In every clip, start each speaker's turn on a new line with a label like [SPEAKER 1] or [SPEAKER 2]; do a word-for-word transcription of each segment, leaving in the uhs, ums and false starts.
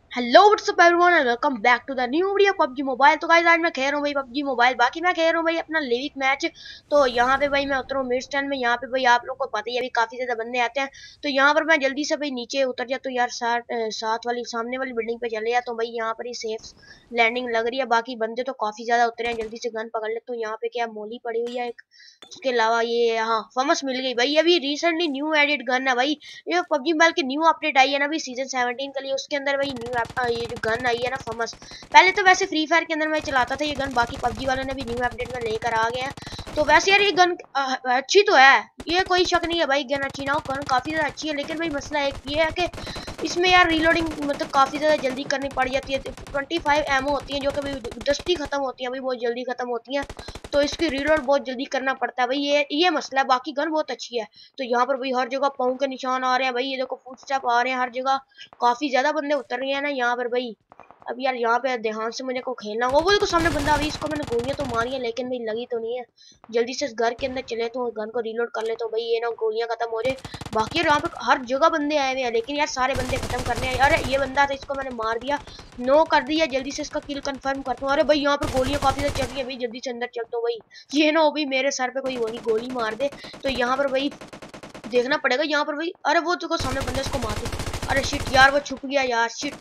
[SPEAKER 1] Hello what's up everyone and welcome back to the new video PUBG mobile. तो guys आज मैं खेल रहा हूँ भाई पबजी मोबाइल। बाकी मैं खेल रहा हूँ भाई अपना लिविक मैच। तो यहाँ पे भाई मैं उतर हूँ मिड स्टैंड में। यहाँ पे भाई आप लोग को पता ही है अभी काफी ज्यादा बंदे आते हैं। तो यहाँ पर मैं जल्दी से भाई नीचे उतर जाता हूँ यार। साथ साथ वाली सामने वाली बिल्डिंग पे चले जाता हूँ भाई। यहाँ पर ही सेफ लैंडिंग लग रही है। बाकी बंदे तो काफी ज्यादा उतरे हैं। जल्दी से गन पकड़ लेता हूँ। यहाँ पे क्या मोली पड़ी हुई है एक। उसके अलावा ये हाँ फमस मिल गई भाई। अभी रिसेंटली न्यू एडिड गन है भाई। ये पबजी मोबाइल की न्यू अपडेट आई है ना भाई सीजन सेवनटीन के लिए। उसके अंदर भाई न्यू ये जो गन आई है ना फमस। पहले तो वैसे फ्री फायर के अंदर मैं चलाता था ये गन। बाकी पबजी वालों ने भी न्यू अपडेट में लेकर आ गए हैं। तो वैसे यार ये गन अच्छी तो है, ये कोई शक नहीं है भाई। गन अच्छी ना हो, गन काफी ज्यादा अच्छी है। लेकिन भाई मसला एक ये है कि इसमें यार रीलोडिंग मतलब काफी ज्यादा जल्दी करनी पड़ जाती है। ट्वेंटी फाइव एमओ होती है जो कि भाई दस्ती खत्म होती है भाई, बहुत जल्दी खत्म होती है। तो इसकी रीलोड बहुत जल्दी करना पड़ता है भाई। ये ये मसला है। बाकी गन बहुत अच्छी है। तो यहाँ पर भाई हर जगह पाँव के निशान आ रहे हैं भाई। ये देखो फुटस्टेप आ रहे हैं हर जगह। काफी ज्यादा बंदे उतर रहे हैं ना यहाँ पर भाई। अब यार यहाँ पे ध्यान से मुझे को खेलना होगा। वो देखो सामने बंदा। अभी इसको मैंने गोलियां तो मारी है लेकिन भाई लगी तो नहीं है। जल्दी से इस घर के अंदर चले तो गन को रीलोड कर ले तो भाई ये ना गोलियां खत्म हो जाए। बाकी यार यहाँ पे हर जगह बंदे आए हुए हैं लेकिन यार सारे बंदे खत्म करने हैं। अरे ये बंदा था, इसको मैंने मार दिया, नो कर दिया। जल्दी से इसका किल कंफर्म करता हूँ। अरे भाई यहाँ पे गोलियां काफी ज्यादा चल रही है भाई। जल्दी से अंदर चलता हूँ भाई। ये ना हो भाई मेरे सर पे कोई गोली गोली मार दे। तो यहाँ पर भाई देखना पड़ेगा यहाँ पर भाई। अरे वो देखो सामने बंदे, इसको मार दे। अरे शिट यार वो छुप गया यार, शिट।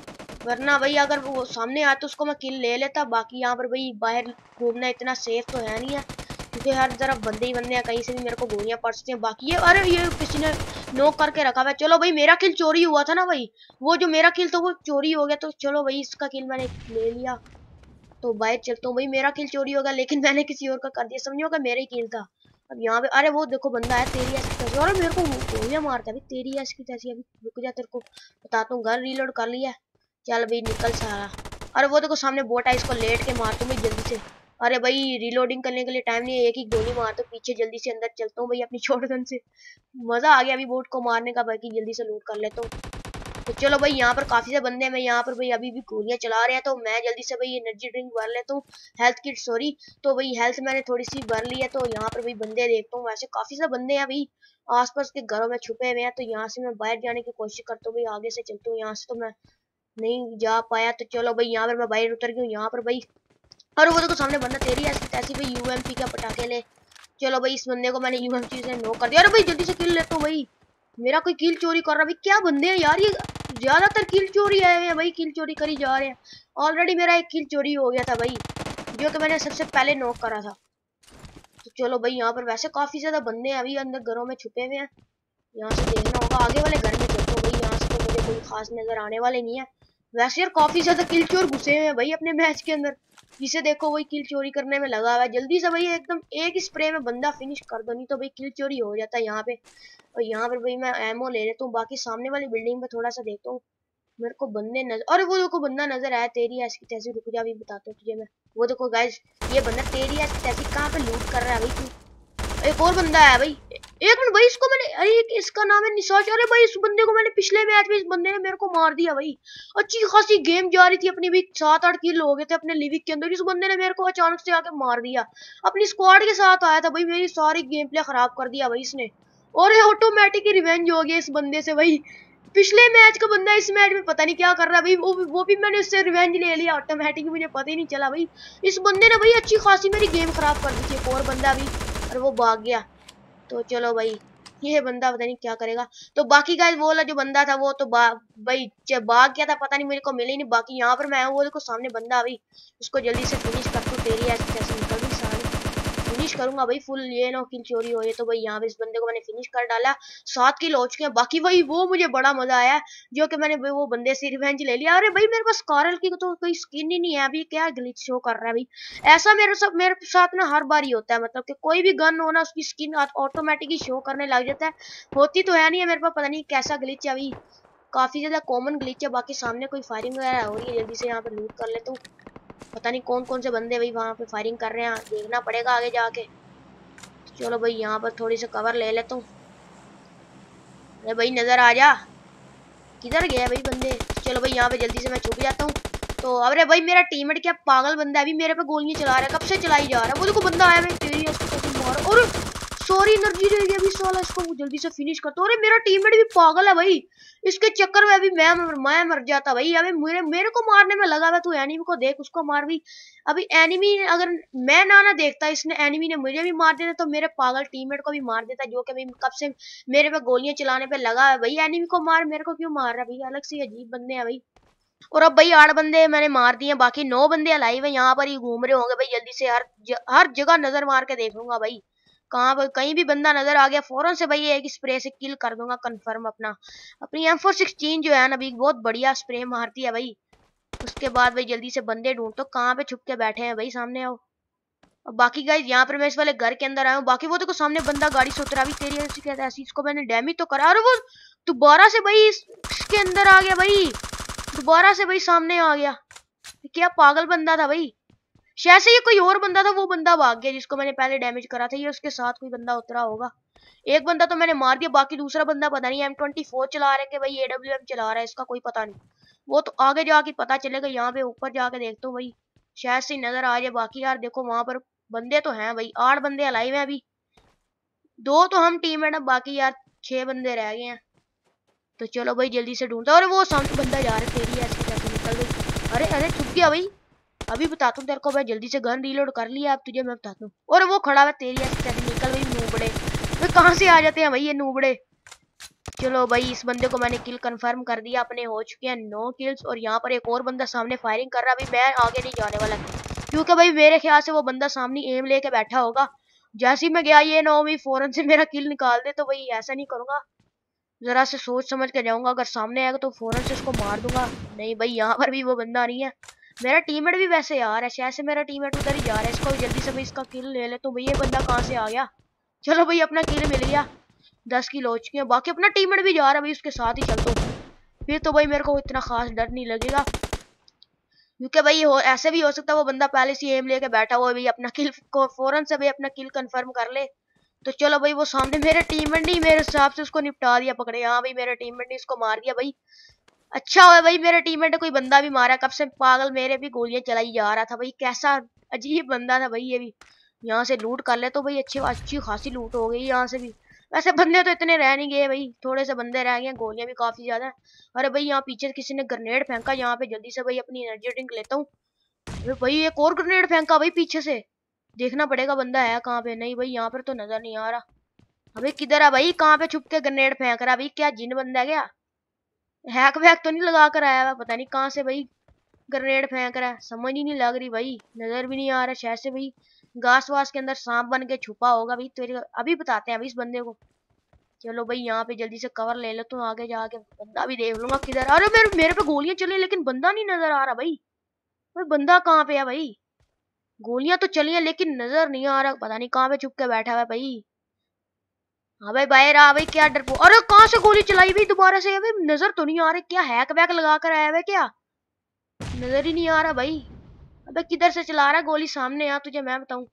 [SPEAKER 1] वरना भाई अगर वो सामने आया तो उसको मैं किल ले लेता। बाकी यहाँ पर भाई बाहर घूमना इतना सेफ तो है नहीं है क्योंकि हर तरफ बंदे ही बंदे हैं। कहीं से भी मेरे को गोलियां पड़ सकती हैं। बाकी ये अरे ये किसी ने नॉक करके रखा हुआ है। चलो भाई मेरा किल चोरी हुआ था ना भाई। वो जो मेरा किल था वो चोरी हो गया। तो चलो भाई इसका किल मैंने ले लिया। तो बाइक चलता हूँ भाई। मेरा किल चोरी होगा लेकिन मैंने किसी और का कर दिया। समझो कि मेरा ही किल था। अब यहाँ पे अरे वो देखो बंदा है। तेरी ऐसी कैसी, अरे मेरे को गोलियां मारता है भाई। तेरी ऐसी कैसी, अभी रुक जा तेरे को बताता हूँ। घर रीलोड कर लिया। चल भाई निकल सारा। अरे वो देखो सामने बोट है, इसको लेट के मार दूं भाई जल्दी से। अरे भाई रीलोडिंग करने के लिए टाइम नहीं है, एक ही गोली मार दो पीछे। जल्दी से अंदर चलता हूँ भाई अपनी शॉटगन से। मजा आ गया अभी बोट को मारने का। बाकी जल्दी से लूट कर लेता हूँ। तो चलो भाई यहाँ पर काफी से बंदे हैं। मैं यहाँ पर भाई अभी भी गोलियां चला रहे हैं। तो मैं जल्दी से भाई एनर्जी ड्रिंक भर लेता हूँ। Health kit sorry. तो भाई हेल्थ मैंने थोड़ी सी भर ली है। तो यहाँ पर भाई बंदे देखता हूँ। वैसे काफी से बंदे हैं भाई आसपास के घरों में छुपे हुए हैं। तो यहाँ से मैं बाहर जाने की कोशिश करता हूँ भाई। आगे से चलता हूँ। यहाँ से तो मैं नहीं जा पाया। तो चलो भाई यहाँ पर मैं बाहर उतर गई हूँ। यहाँ पर भाई और वो देखो सामने बंदा। तेरी ऐसी तैसी भाई यूएमपी का पटाखे ले। चलो भाई इस बंदे को मैंने यूएमपी से नो कर दिया। अरे भाई जल्दी से किल लेता हूँ भाई। मेरा कोई किल चोरी कर रहा भाई। क्या बंदे हैं यार ये, ज्यादातर किल चोरी आए हैं भाई। किल चोरी करी जा रहे हैं। ऑलरेडी मेरा एक किल चोरी हो गया था भाई जो कि मैंने सबसे पहले नॉक करा था। तो चलो भाई यहाँ पर वैसे काफी ज्यादा बंदे हैं अभी अंदर घरों में छुपे हुए हैं। यहाँ से देखना होगा आगे वाले घर में चलता हूँ भाई। यहाँ से तो मुझे कोई खास नजर आने वाले नहीं है। वैसे यार काफी ज्यादा किल चोर घुसे हुए हैं भाई अपने मैच के अंदर। जिसे देखो वही किल चोरी करने में लगा हुआ है। जल्दी से भाई एकदम एक स्प्रे में बंदा फिनिश कर दो, नहीं तो भाई किल चोरी हो जाता है यहाँ पे। और यहाँ पर भाई मैं एमओ ले लेता हूँ। बाकी सामने वाली बिल्डिंग पे थोड़ा सा देखता हूँ। मेरे को बंदे नजर, अरे वो देखो बंदा नजर आया। तेरी ऐसी तैसी, रुक जा अभी बताता हूँ तुझे मैं। वो देखो गाइस ये बंदा तेरी ऐसी तैसी कहाँ पे लूट कर रहा है भाई तू। एक और बंदा है भाई। एक मिनट भाई इसको मैंने, अरे इसका नाम है निशाज। अरे भाई इस बंदे को मैंने पिछले मैच में, इस बंदे ने मेरे को मार दिया भाई। अच्छी खासी गेम जा रही थी अपनी भी, सात आठ किल हो गए थे अपने लिविक के अंदर। इस बंदे ने मेरे को अचानक से आके मार दिया। अपनी स्क्वाड के साथ आया था भाई। मेरी सारी गेम प्ले खराब कर दिया भाई इसने। और ये ऑटोमेटिक रिवेंज हो गया इस बंदे से भाई। पिछले मैच का बंदा इस मैच में पता नहीं क्या कर रहा है भाई। वो वो भी मैंने उससे रिवेंज ले लिया ऑटोमेटिक, मुझे पता ही नहीं चला भाई। इस बंदे ने भाई अच्छी खासी मेरी गेम खराब कर दी थी। एक और बंदा भी, और वो भाग गया। तो चलो भाई ये बंदा पता नहीं क्या करेगा। तो बाकी गाइस वो वाला जो बंदा था वो तो भाई भाग गया था, पता नहीं मेरे को मिले ही नहीं। बाकी यहाँ पर मैं हूँ, वो देखो सामने बंदा भाई। उसको जल्दी से फिनिश कर दूं। तेरी ऐसी कैसे निकल गई सारी, फिनिश करूंगा भाई फुल। ये ना किल चोरी हो। ये तो भाई यहाँ पे इस बंदे को मैंने फिनिश कर डाला। सात किल हो चुके हैं। बाकी भाई वो मुझे बड़ा मजा आया जो कि मैंने वो बंदे से रिवेंज ले लिया। अरे भाई मेरे पास कारल की तो कोई स्किन ही नहीं है अभी। क्या ग्लिच शो कर रहा है भाई। ऐसा मेरे साथ मेरे साथ ना हर बार ही होता है। मतलब कि कोई भी गन हो ना उसकी स्किन ऑटोमेटिक ही शो करने लग जाता है। होती तो है नहीं है मेरे पास, पता नहीं कैसा ग्लिच है अभी। काफी ज्यादा कॉमन ग्लिच है। बाकी सामने कोई फायरिंग वगैरह हो रही है। जल्दी से यहाँ पे लूट कर लेता हूँ। पता नहीं कौन कौन से बंदे भाई वहां पे फायरिंग कर रहे हैं, देखना पड़ेगा आगे जाके। चलो भाई यहाँ पर थोड़ी सी कवर ले लेता हूँ। अरे भाई नजर आ जा, किधर गया भाई बंदे। चलो भाई यहाँ पे जल्दी से मैं छुप जाता हूँ। तो अरे भाई मेरा टीममेट क्या पागल बंदा है, अभी मेरे पे गोलियां चला रहा है, कब से चलाई जा रहा है। वो देखो बंदा आया भाई। तेरी मार, और सॉरी एनर्जी रह गई अभी साला, इसको जल्दी से फिनिश कर दो। अरे मेरा टीममेट भी पागल है भाई, इसके चक्कर में अभी मैं मैं मर जाता भाई। अभी मेरे मेरे को मारने में लगा हुआ, तू एनिमी को देख, उसको मार भी। अभी एनिमी अगर मैं ना ना देखता, इसने एनिमी ने मुझे भी मार देता, तो मेरे पागल टीममेट को भी मार देता, जो कि अभी कब से मेरे पे गोलियां चलाने पे लगा है भाई। एनिमी को मार, मेरे को क्यों मार रहा है भाई, अलग से अजीब बंदे हैं भाई। और अब भाई आठ बंदे मैंने मार दिए, बाकी नौ बंदे अलाइव है, यहाँ पर ही घूम रहे होंगे भाई। जल्दी से हर ज, हर जगह नजर मार के देखूंगा भाई, कहाँ पर कहीं भी बंदा नजर आ गया फौरन से भाई एक स्प्रे से किल कर दूंगा कंफर्म। अपना अपनी एम फोर सिक्सटीन जो है ना अभी बहुत बढ़िया स्प्रे मारती है भाई। उसके बाद भाई जल्दी से बंदे ढूंढ, तो कहाँ पे छुप के बैठे हैं भाई, सामने आओ। और बाकी गाइस यहाँ पर मैं इस वाले घर के अंदर आया हूँ। बाकी वो देखो सामने बंदा गाड़ी से उतरा भी, तेरी ऐसी कहता है ऐसी, इसको मैंने डैमेज तो करा। अरे वो दोबारा से भाई इसके अंदर आ गया भाई, दोबारा से भाई सामने आ गया। क्या पागल बंदा था भाई, शायद से ये कोई और बंदा था, वो बंदा भाग गया जिसको मैंने पहले डैमेज करा था। ये उसके साथ कोई बंदा उतरा होगा, एक बंदा तो मैंने मार दिया, बाकी दूसरा बंदा पता नहीं एम ट्वेंटी फोर चला रहा है कि भाई ए डब्ल्यू एम चला रहा है, इसका कोई पता नहीं। वो तो आगे जाके पता चलेगा, यहाँ पे ऊपर जाके देखता हूँ भाई, शायद से नजर आ जाए। बाकी यार देखो वहां पर बंदे तो हैं भाई, आठ बंदे अलाइव हैं अभी, दो तो हम टीम है, बाकी यार छह बंदे रह गए हैं। तो चलो भाई जल्दी से ढूंढता। और वो सामने बंदा जा रहा है, तेरी ऐसी कैसे निकल गई। अरे अरे छुप गया भाई, अभी बताता हूँ तेरे को भाई। जल्दी से गन रीलोड कर लिया, अब तुझे मैं बताता हूँ। और वो खड़ा है, तेरी ऐसी कैसे निकल गई नूबड़े, वे कहाँ से आ जाते हैं भाई ये नूबड़े। चलो भाई इस बंदे को मैंने किल कंफर्म कर दिया, अपने हो चुके हैं नौ किल्स। और यहाँ पर एक और बंदा सामने फायरिंग कर रहा है, अभी मैं आगे नहीं जाने वाला, क्योंकि भाई मेरे ख्याल से वो बंदा सामने एम लेके बैठा होगा। जैसे ही मैं गया ये ना भी फौरन से मेरा किल निकाल दे, तो भाई ऐसा नहीं करूंगा, जरा से सोच समझ के जाऊंगा। अगर सामने आएगा तो फौरन से उसको मार दूंगा। नहीं भाई यहाँ पर भी वो बंदा नहीं है, मेरा टीममेट भी वैसे यार है, शायद से मेरा टीममेट उधर ही जा रहा है। इसको जल्दी से भाई इसका किल ले ले। तो भाई ये बंदा कहाँ से आ गया, चलो भाई अपना किल मिल गया, दस किल हो चुके हैं। बाकी अपना टीममेट भी जा रहा है भाई, उसके साथ ही चलता हूँ, फिर तो भाई मेरे को इतना खास डर नहीं लगेगा। क्योंकि भाई हो ऐसे भी हो सकता है वो बंदा पहले से एम लेके बैठा हुआ भाई, अपना किल को फौरन से भाई अपना किल कंफर्म कर ले। तो चलो भाई वो सामने मेरे टीममेट नहीं, मेरे हिसाब से उसको निपटा दिया पकड़े। हाँ भाई मेरे टीममेट ने इसको मार दिया भाई, अच्छा हुआ भाई मेरे टीममेट ने कोई बंदा भी मारा, कब से पागल मेरे भी गोलियां चलाई जा रहा था भाई। कैसा अजीब बंदा था भाई ये भी। यहाँ से लूट कर ले तो भाई अच्छी अच्छी खासी लूट हो गई यहाँ से भी। वैसे बंदे तो इतने रह नहीं गए भाई, थोड़े से बंदे रह गए, गोलियां भी काफी ज्यादा है। अरे भाई यहाँ पीछे किसी ने ग्रेनेड फेंका, यहाँ पे जल्दी से भाई अपनी एनर्जी ड्रिंक लेता हूँ। भाई एक और ग्रेनेड फेंका भाई पीछे से, देखना पड़ेगा बंदा है कहाँ पे। नहीं भाई यहाँ पर तो नजर नहीं आ रहा। अबे किधर है भाई, कहाँ पे छुप के ग्रेनेड फेंक रहा भाई, क्या जिन बंदा है क्या, हैक वैक तो नहीं लगा कर आया हुआ, पता नहीं कहाँ से भाई ग्रेनेड फेंक रहा है, समझ ही नहीं लग रही भाई, नजर भी नहीं आ रहा। शायद से भाई घास वास के अंदर सांप बन के छुपा होगा भाई, तो अभी बताते हैं अभी इस बंदे को। चलो भाई यहाँ पे जल्दी से कवर ले लो, तो आगे जाके बंदा भी देख लूंगा किधर। अरे मेरे मेरे पे गोलियां चली लेकिन बंदा नहीं नजर आ रहा भाई, भाई बंदा कहाँ पे है भाई, गोलियां तो चली हैं लेकिन नजर नहीं आ रहा, पता नहीं कहाँ पे छुप के बैठा हुआ है भाई। हाँ भाई बाहर आ भाई, क्या डरपो, अरे कहाँ से गोली चलाई भाई दोबारा से, अबे नजर तो नहीं आ रही, क्या हैक वैक लगा कर आया है क्या, नजर ही नहीं आ रहा भाई। अबे किधर से चला रहा है गोली, सामने आ तुझे मैं बताऊं।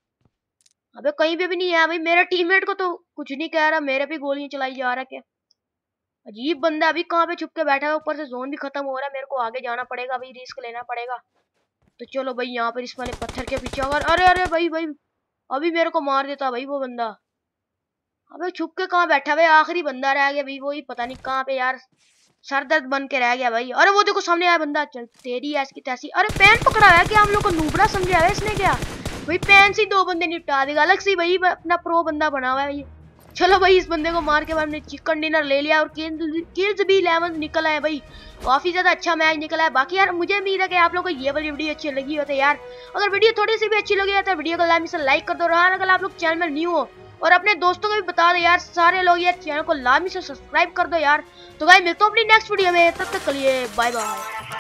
[SPEAKER 1] अबे कहीं पे भी नहीं है भाई, मेरे टीममेट को तो कुछ नहीं कह रहा, मेरे भी गोलियां चलाई जा रहा है क्या, अजीब बंदा। अभी कहाँ पे छुप के बैठा है, ऊपर से जोन भी खत्म हो रहा है, मेरे को आगे जाना पड़ेगा भाई, रिस्क लेना पड़ेगा। तो चलो भाई यहाँ पर इस वाले पत्थर के पीछे, अगर अरे अरे भाई भाई अभी मेरे को मार देता भाई वो बंदा। अबे छुप के कहाँ बैठा भाई, आखिरी बंदा रह गया भाई, वो ही पता नहीं कहाँ पे यार, सर दर्द बन के रह गया भाई। अरे वो देखो सामने आया बंदा, चल तेरी ऐसी की तैसी। अरे पैन पकड़ा है क्या, हम लोग को नूबड़ा समझा है इसने क्या भाई, पैन से दो बंदे निपटा देगा, अलग से भाई अपना प्रो बंदा बना हुआ है ये। चलो भाई इस बंदे को मार के बाद हमने चिकन डिनर ले लिया, और किल्स भी इलेवन निकल आए भाई, काफी ज्यादा अच्छा मैच निकला है। बाकी यार मुझे उम्मीद है कि आप लोगों को ये वाली वीडियो अच्छी लगी हो, तो यार अगर वीडियो थोड़ी सी भी अच्छी लगी है तो वीडियो को लाइक कर दो, और अगर आप लोग चैनल में न्यू हो और अपने दोस्तों को भी बता दो यार, सारे लोग यार चैनल को लाजमी से सब्सक्राइब कर दो यार। तो भाई मिलता हूँ अपनी नेक्स्ट वीडियो में, तब तक के लिए बाय बाय।